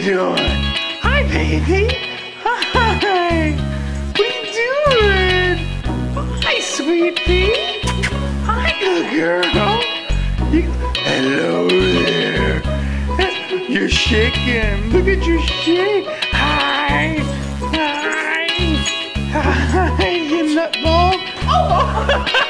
doing? Hi, baby. Hi. What are you doing? Hi, sweet pea. Hi, good girl. Hello there. You're shaking. Look at your shake. Hi. Hi. Hi, you nutball. Oh.